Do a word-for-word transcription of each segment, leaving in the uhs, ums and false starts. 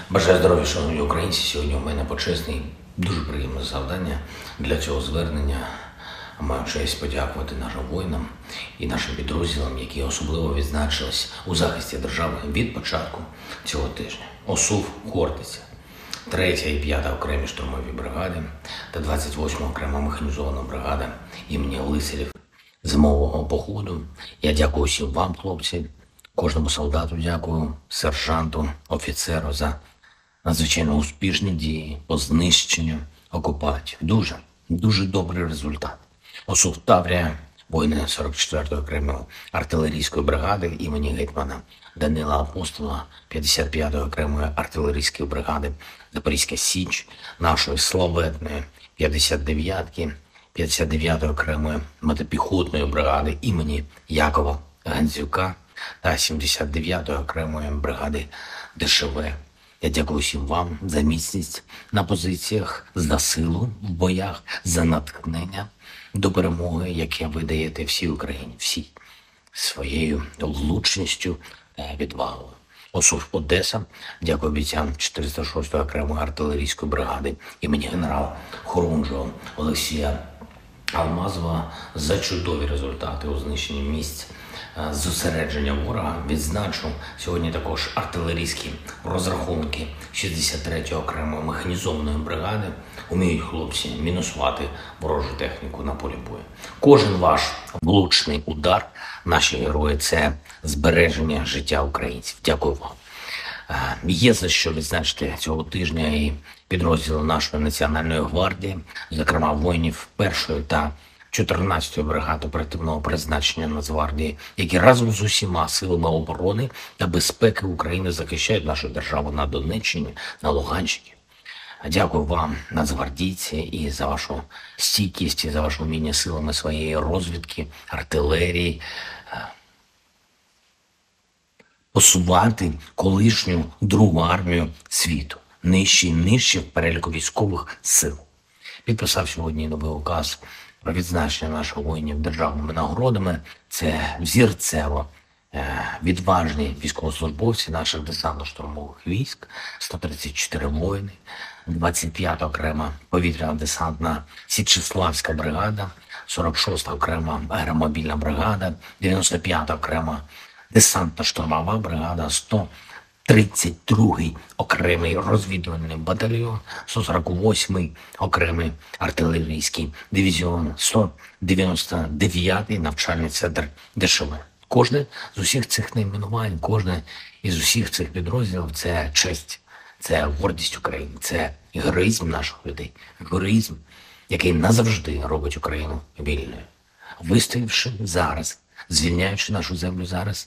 Бажаю здоров'я, шановні українці. Сьогодні у мене почесне і дуже приємне завдання. Для цього звернення маю честь подякувати нашим воїнам і нашим підрозділам, які особливо відзначились у захисті держави від початку цього тижня. ОСУВ «Хортиця», третя і п'ята окремі штурмові бригади та двадцять восьма окрема механізована бригада імені Лицарів зимового походу. Я дякую всім вам, хлопці, кожному солдату дякую, сержанту, офіцеру за надзвичайно успішні дії по знищенню окупантів. Дуже, дуже добрий результат. ОСУВ «Таврія», воїни сорок четвертої окремої артилерійської бригади імені гетьмана Данила Апостола, п'ятдесят п'ятої окремої артилерійської бригади Запорізька Січ, нашої славетної п'ятдесят дев'ятки, п'ятдесят дев'ятої окремої мотопіхотної бригади імені Якова Гандзюка та сімдесят дев'ятої окремої бригади ДШВ. Я дякую всім вам за міцність на позиціях, за силу в боях, за натхнення до перемоги, яке ви даєте всій Україні, всій своєю влучністю та відвагою. ОСУВ «Одеса», дякую бійцям чотириста шостої окремої артилерійської бригади імені генерала Хорунжого Олексія Алмазова за чудові результати у знищенні місць зосередження ворога. Відзначу сьогодні також артилерійські розрахунки шістдесят третьої окремої механізованої бригади. Уміють хлопці мінусувати ворожу техніку на полі бою. Кожен ваш влучний удар, наші герої, це збереження життя українців. Дякую вам. Є за що відзначити цього тижня і підрозділи нашої Національної гвардії, зокрема воїнів першої та чотирнадцятої бригади оперативного призначення Нацгвардії, які разом з усіма силами оборони та безпеки України захищають нашу державу на Донеччині, на Луганщині. Дякую вам, нацгвардійці, і за вашу стійкість, і за ваше вміння силами своєї розвідки, артилерії, посувати колишню другу армію світу, нижче і нижче в переліку військових сил. Підписав сьогодні новий указ про відзначення наших воїнів державними нагородами. Це взірцево відважні військовослужбовці наших десантно-штурмових військ, сто тридцять чотири воїни, двадцять п'ята окрема повітряно-десантна Січеславська бригада, сорок шоста окрема аеромобільна бригада, дев'яносто п'ята окрема десантно-штурмова бригада, сто тридцять другий окремий розвідувальний батальйон, сто сорок восьмий окремий артилерійський дивізіон, сто дев'яносто дев'ятий навчальний центр ДШВ. Кожне з усіх цих найменувань, кожне із усіх цих підрозділів – це честь, це гордість України, це героїзм наших людей, героїзм, який назавжди робить Україну вільною. Вистоявши зараз, звільняючи нашу землю зараз,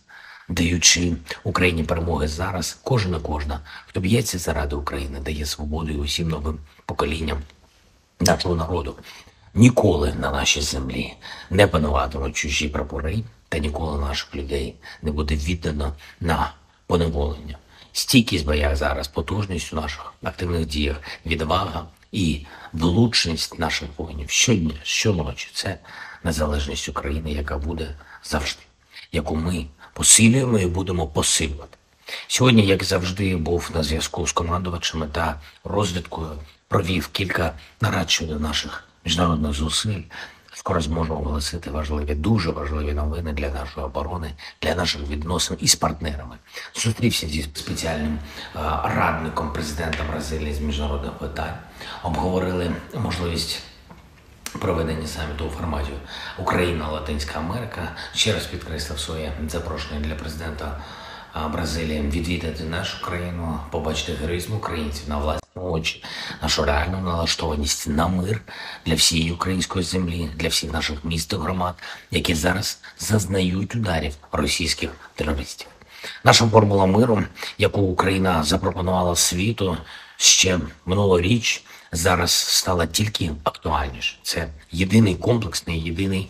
даючи Україні перемоги зараз, кожен і кожна, хто б'ється заради України, дає свободу і усім новим поколінням нашого народу. Ніколи на нашій землі не пануватимуть чужі прапори, та ніколи наших людей не буде віддано на поневолення. Стійкість в боях зараз, потужність у наших активних діях, відвага і влучність наших воїнів щодня, щоночі – це незалежність України, яка буде завжди, яку ми посилюємо і будемо посилювати. Сьогодні, як завжди, був на зв'язку з командувачами та розвідкою, провів кілька нарад щодо наших міжнародних зусиль. Скоро зможу оголосити важливі, дуже важливі новини для нашої оборони, для наших відносин із партнерами. Зустрівся зі спеціальним а, радником президента Бразилії з міжнародних питань. Обговорили можливість проведення саміту у форматі Україна-Латинська Америка. Ще раз підкреслив своє запрошення для президента Бразилії відвідати нашу країну, побачити героїзм українців на власні очі, нашу реальну налаштованість на мир для всієї української землі, для всіх наших міст і громад, які зараз зазнають ударів російських терористів. Наша формула миру, яку Україна запропонувала світу ще минулоріч, зараз стала тільки актуальніше. Це єдиний комплексний, єдиний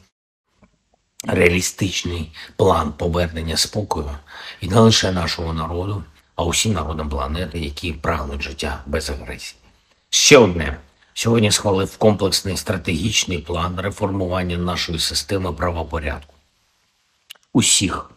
реалістичний план повернення спокою і не лише нашого народу, а усім народам планети, які прагнуть життя без агресії. Ще одне. Сьогодні схвалив комплексний стратегічний план реформування нашої системи правопорядку. Усіх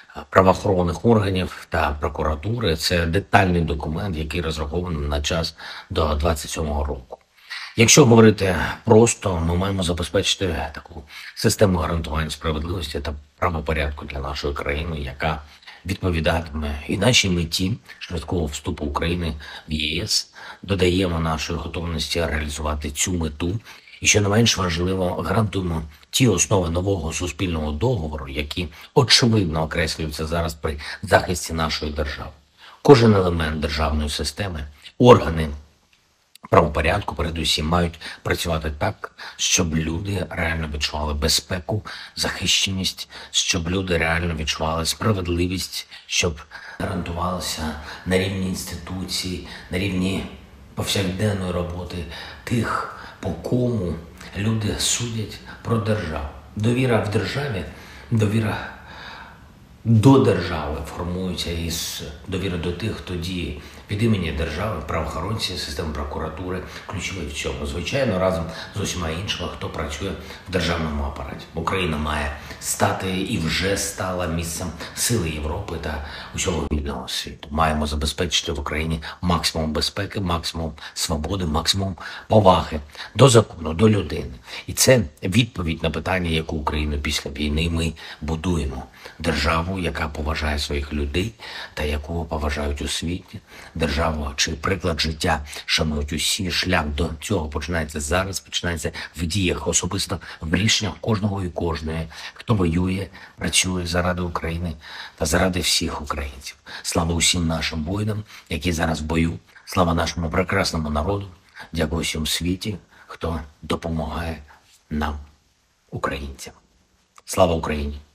правоохоронних органів та прокуратури. Це детальний документ, який розрахований на час до двадцять сьомого року. Якщо говорити просто, ми маємо забезпечити таку систему гарантування справедливості та правопорядку для нашої країни, яка відповідатиме і нашій меті швидкого вступу України в ЄС. Додаємо нашої готовності реалізувати цю мету. І що не менш важливо, гарантуємо ті основи нового суспільного договору, які очевидно окреслюються зараз при захисті нашої держави. Кожен елемент державної системи, органи правопорядку, передусім, мають працювати так, щоб люди реально відчували безпеку, захищеність, щоб люди реально відчували справедливість, щоб гарантувалося на рівні інституцій, на рівні повсякденної роботи тих, по кому люди судять про державу. Довіра в державі, довіра до держави формується із довіри до тих, хто діє від імені держави, правоохоронці, системи прокуратури, ключовий в цьому. Звичайно, разом з усіма іншими, хто працює в державному апараті. Україна має стати і вже стала місцем сили Європи та усього вільного світу. Маємо забезпечити в Україні максимум безпеки, максимум свободи, максимум поваги до закону, до людини. І це відповідь на питання, яку Україну після війни ми будуємо. Державу, яка поважає своїх людей та яку поважають у світі. Державу, чий приклад життя шанують усі. Шлях до цього починається зараз, починається в діях, особисто в рішеннях кожного і кожної, хто воює, працює заради України та заради всіх українців. Слава усім нашим воїнам, які зараз в бою. Слава нашому прекрасному народу. Дякую всім світі, хто допомагає нам, українцям. Слава Україні!